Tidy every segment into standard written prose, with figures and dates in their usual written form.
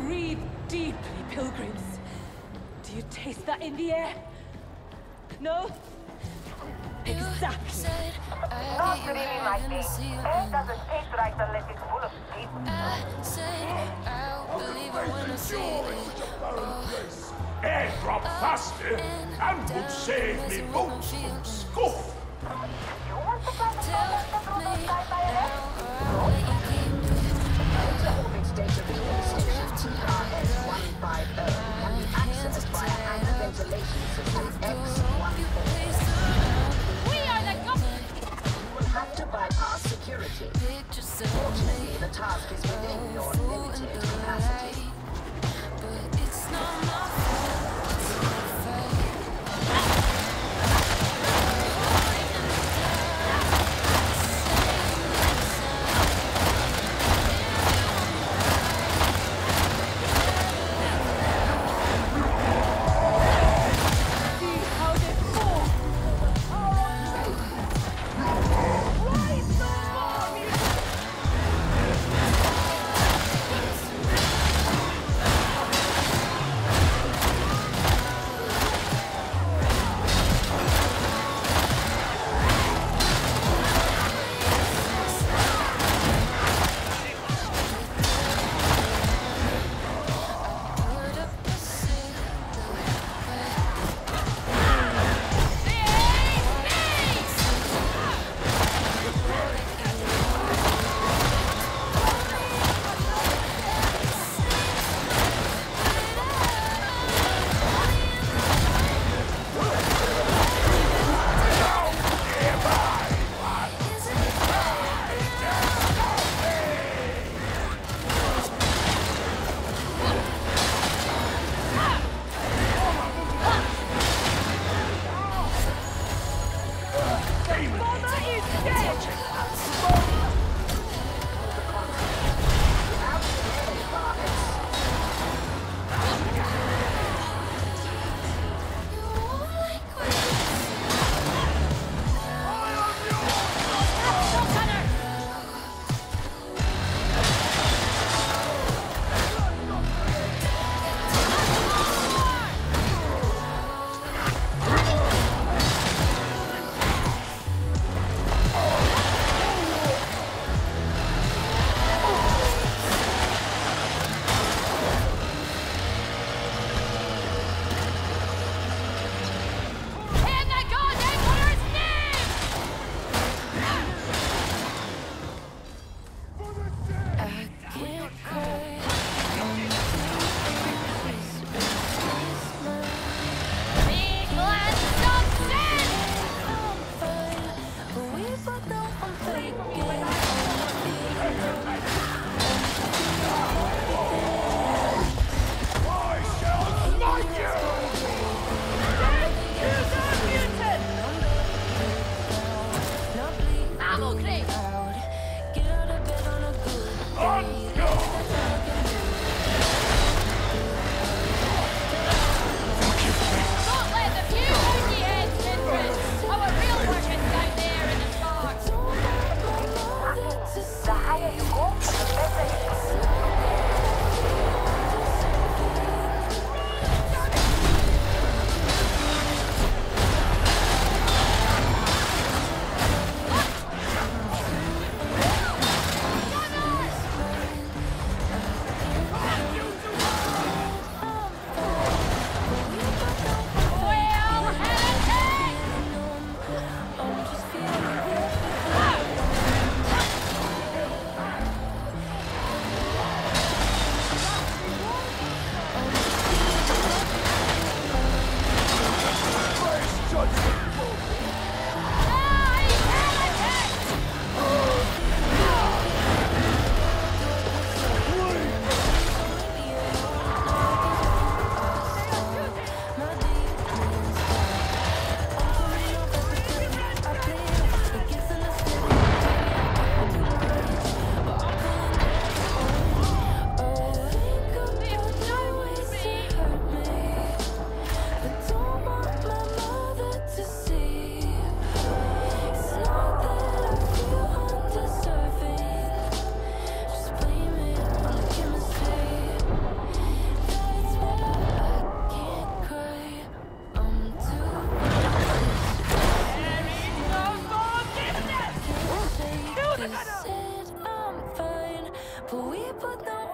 Breathe deeply, pilgrims. Do you taste that in the air? No? Exactly. Not really, my king. Air doesn't taste right unless it's full of sleep. Air drop faster and would save me boots from scuff. You want to fly the furthest through the sky by an air? Orbit data reading station TRS-150 can be accessed via hangar ventilation system X-14. We are the government! You will have to bypass security. Fortunately, the task is within your limited capacity.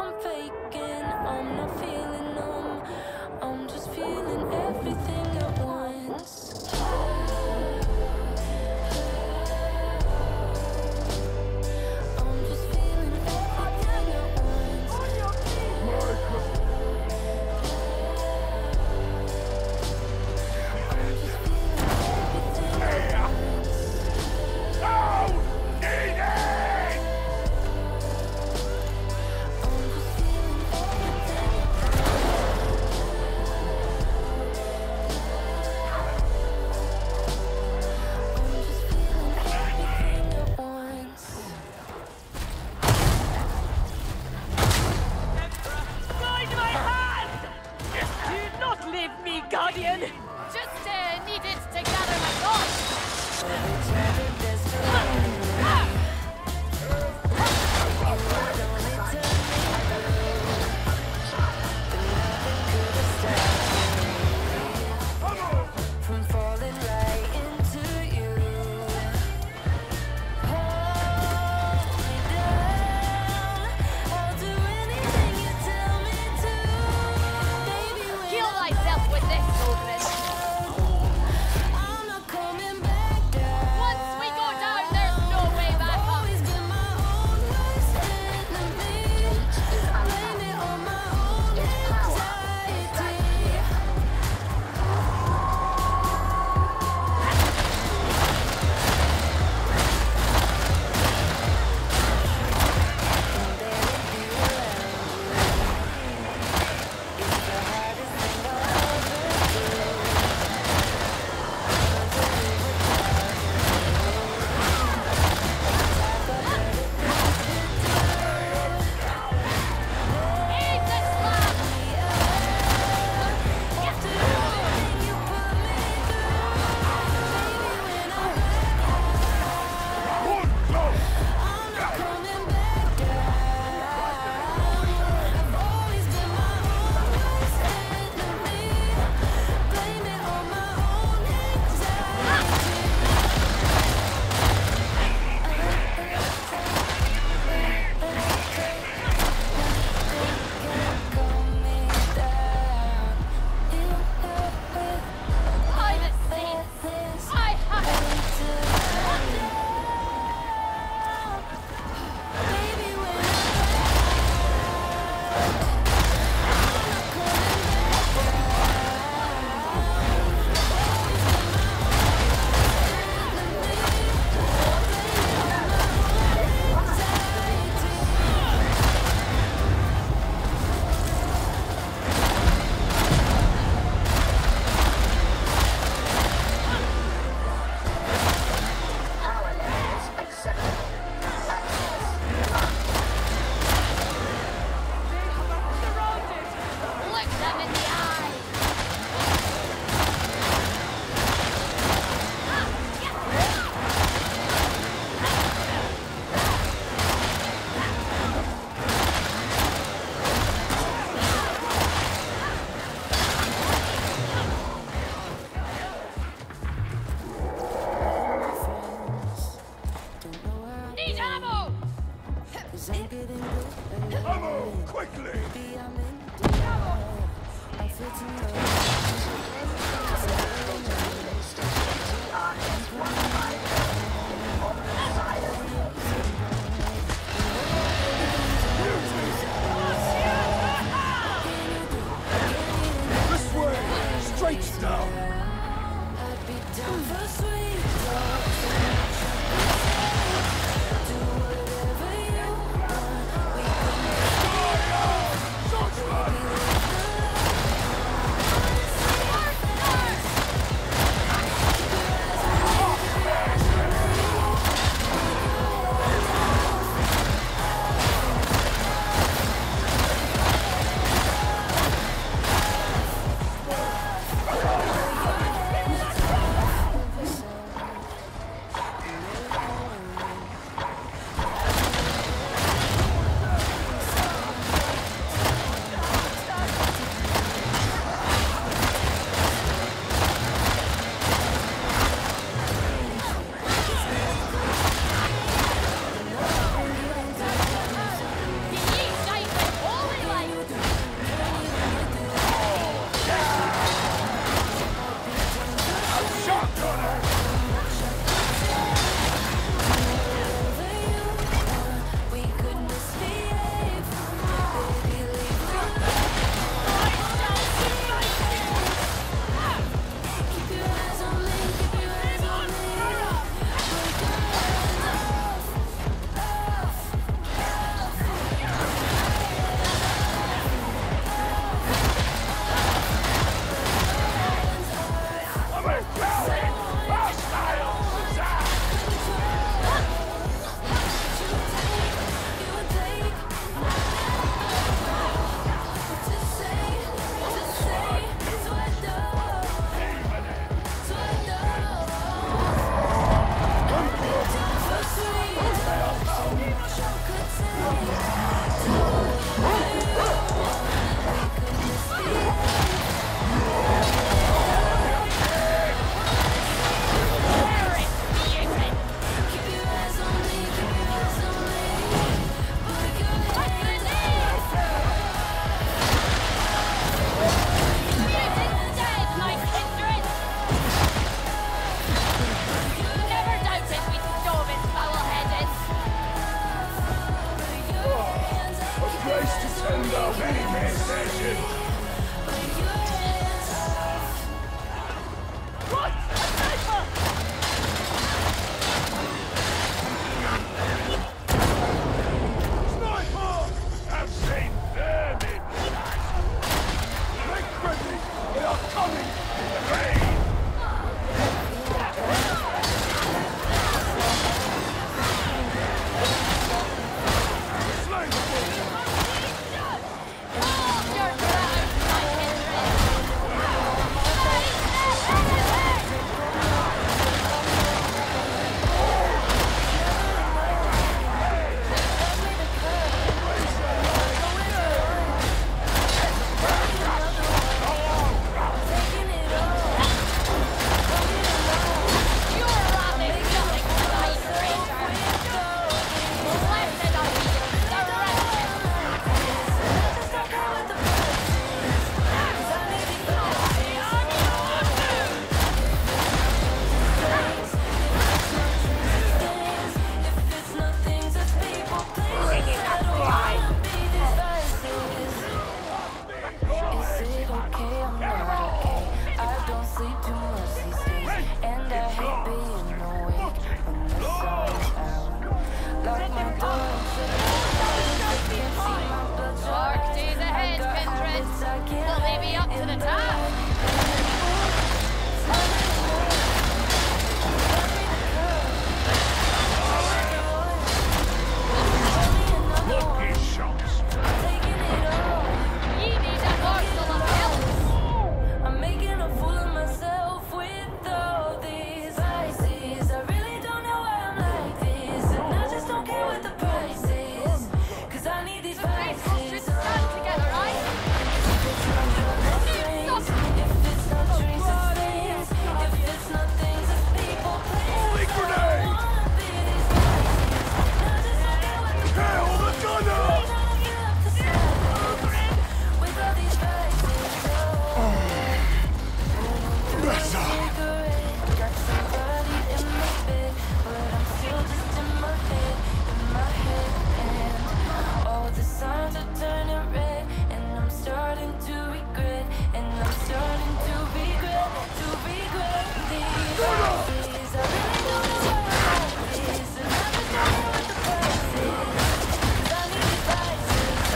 I'm faking, I'm not feeling numb. I'm just feeling everything at once. I'm just feeling everything at once. Guide my hand! Do not leave me, Guardian! Just needed to gather my thoughts. From falling right into you. Hold me down. I'll do anything you tell me to. Baby, when Heal thyself with this, ogryn. I'm not coming back down. Once we go down, there's no way back up. Always been my own worst enemy. Blame it on my own anxiety. Eat this lad. I've seen. I Power levels acceptable. look them in the eye. Need ammo. Ammo, quickly! It's an attack! Lucky shots. You need a morsel of help! I'm making a fool of myself with all these vices. I really don't know why I'm like this, and I just don't care what the price is. 'Cause I need these Let's just vices. stand together, right? If it's not dreams, it's things. If it's not things, it's people, places. Holy grenade! I wanna be these vices, and I just don't care what the Hell, the gunner! with all these vices. Better. Got somebody in my bed, but I'm still just in my head, and all the signs are turning red, and I'm starting to regret, and I'm starting to regret these vices. I really don't know why I'm like this, and I just don't know what the price is. 'Cause I need these vices.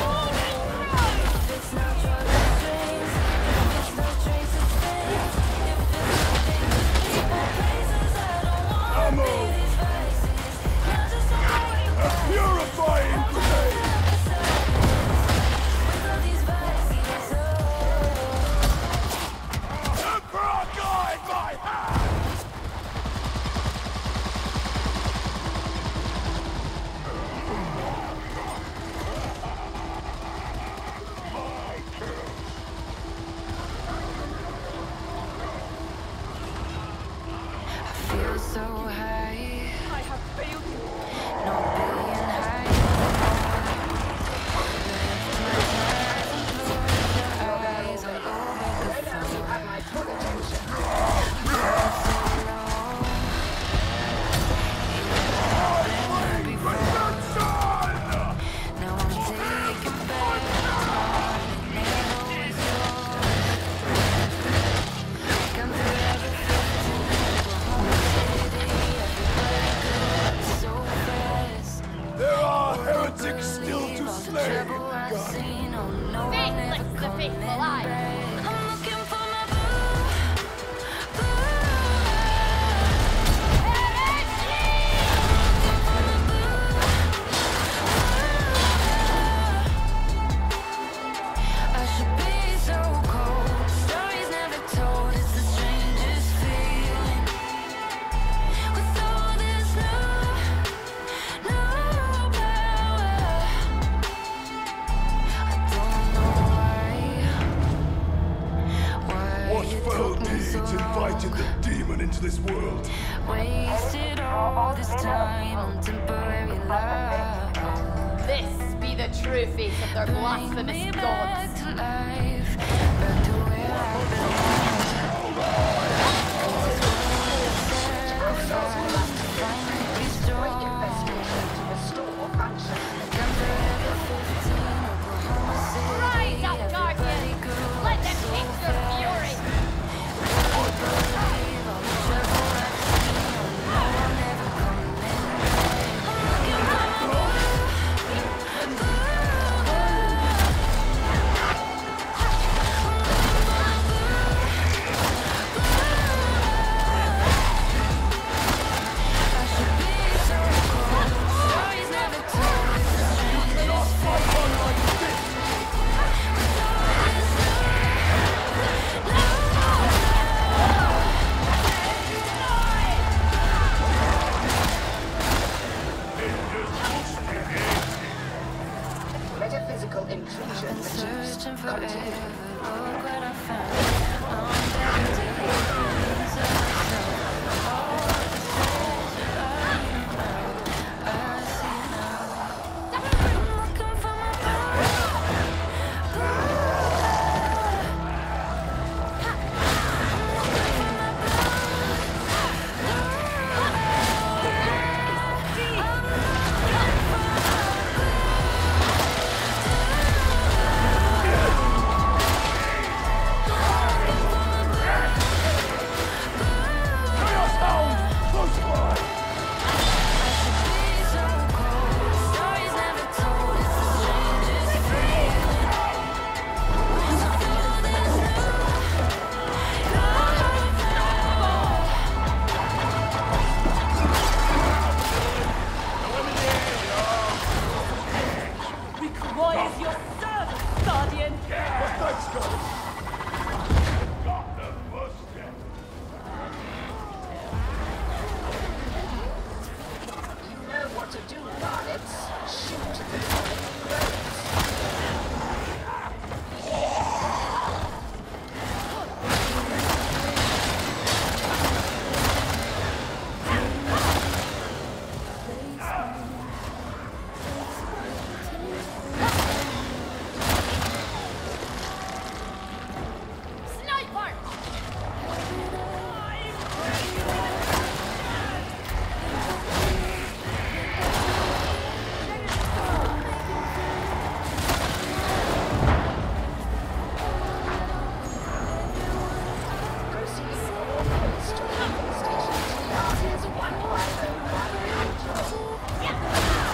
If it's not drugs, it's dreams. If it's not drinks, it's things. If it's not things, it's people, places. I don't wanna Ammo. be these vices. And I just don't know what the A price is. purifying grenade! With all these vices, Emperor guide my hand! feel so high. I have failed you. No being high. Eyes all over the Now you have my full attention. now I'm taking back time. Never was yours. Come through every 15 Oklahoma City. Everybody goes so fast. There are heretics still to slay! Trouble I've seen, oh no, I'm Faithless never the coming faithful eye. back. I'm looking for my boo. I should be so cold. Stories never told. It's the strangest feeling. With all this no power. I don't know why What it foul took me deeds so invited long. the demon into this world? Wasted all this time on temporary love. This be the true face of their Bring blasphemous me gods. back to life, back to where I belong. 'Cause it's worth the sacrifice to finally be strong. To restore function. Come forever 15, Oklahoma City. Rise up, Guardian! Everybody goes Let them so taste their fast. fury! Believe all the trouble I've seen, oh no, I'm never coming back. I'm looking for my boo. I should be so cold. Stories never told. It's the strangest Metaphysical intrusion reduced. searching forever. Continue. Look what I found. I'm back to the things of myself. All the treasure I see now. I'm looking for my Captain! Thanks, guys. Got the first step. You know what to do, varlets. Shoot the demonic birds. Sniper! Proceeding all points to Haven Station. TR is 1501.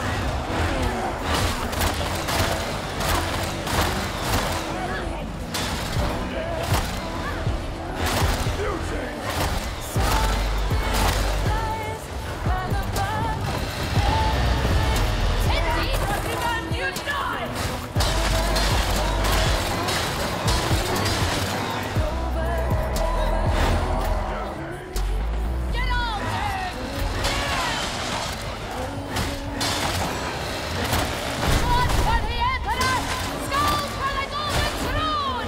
Indeed, everyone, you die! Get on, dude! Blood for the Emperor! Skull for the Golden Throne!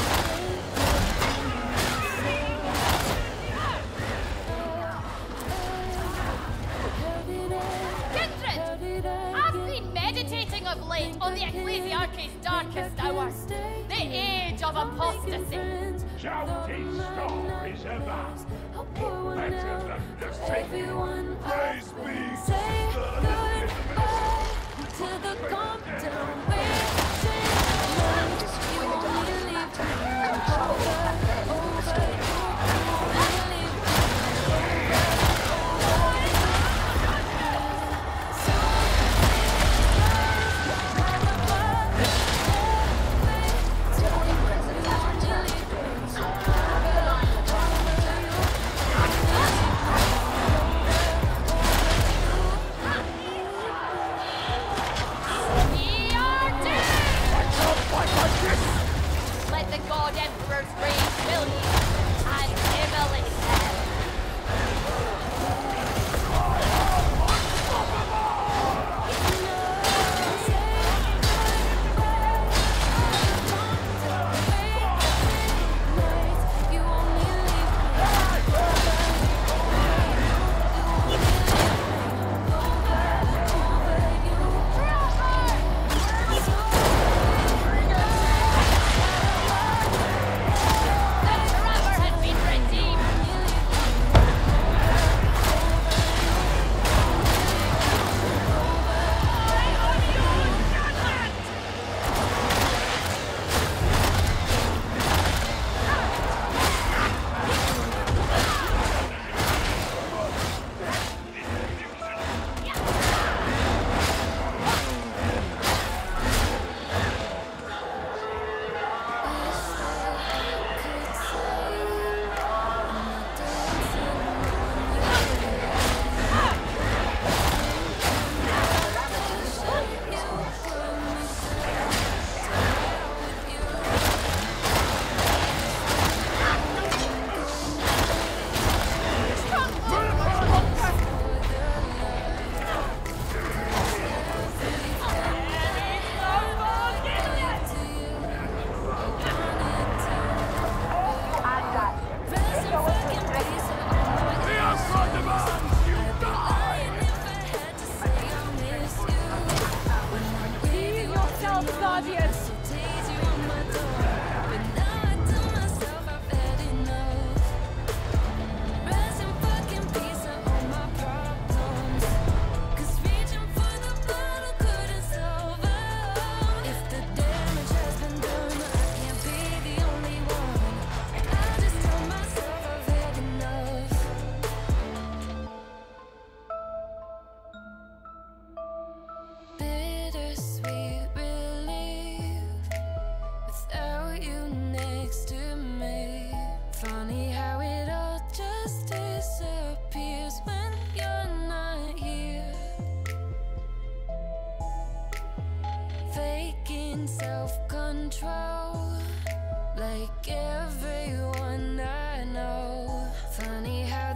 Kindred! I've been meditating of late on the Ecclesiarchy's darkest hour. The age of apostasy. Shouting stories about better than the same. Praise be To the Compton, Destroy the demonic matter. Control and then restore. Demonic presence has returned to Birds. Underline the target. We are dead! Let the God Emperor's reign fill you and immolate them. you only leave The in self-control, like everyone I know. Funny how